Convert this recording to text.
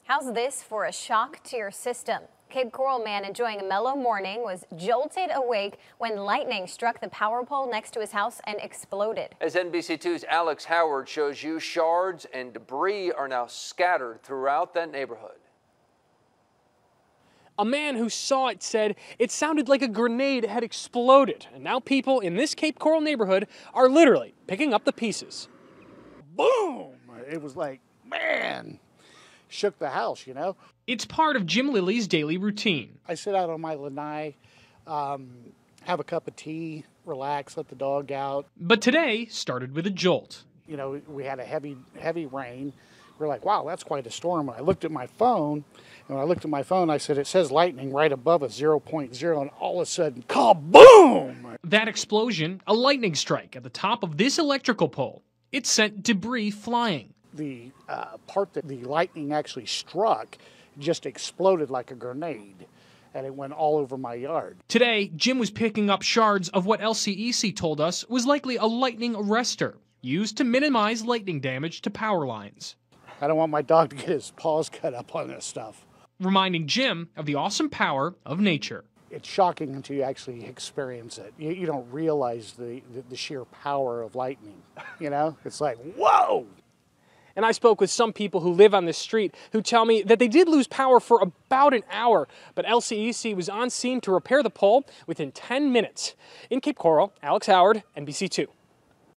How's this for a shock to your system? Cape Coral man enjoying a mellow morning was jolted awake when lightning struck the power pole next to his house and exploded. As NBC2's Alex Howard shows you, shards and debris are now scattered throughout that neighborhood. A man who saw it said it sounded like a grenade had exploded, and now people in this Cape Coral neighborhood are literally picking up the pieces. Boom! It was like, man, shook the house, you know? It's part of Jim Lilly's daily routine. I sit out on my lanai, have a cup of tea, relax, let the dog out. But today started with a jolt. You know, we had a heavy rain. We're like, wow, that's quite a storm. I looked at my phone, and when I looked at my phone, I said, it says lightning right above us, 0.0, and all of a sudden, kaboom! That explosion, a lightning strike at the top of this electrical pole. It sent debris flying. The part that the lightning actually struck just exploded like a grenade, and it went all over my yard. Today, Jim was picking up shards of what LCEC told us was likely a lightning arrestor, used to minimize lightning damage to power lines. I don't want my dog to get his paws cut up on this stuff. Reminding Jim of the awesome power of nature. It's shocking until you actually experience it. You don't realize the sheer power of lightning, you know? It's like, whoa! And I spoke with some people who live on this street who tell me that they did lose power for about an hour, but LCEC was on scene to repair the pole within 10 minutes. In Cape Coral, Alex Howard, NBC2.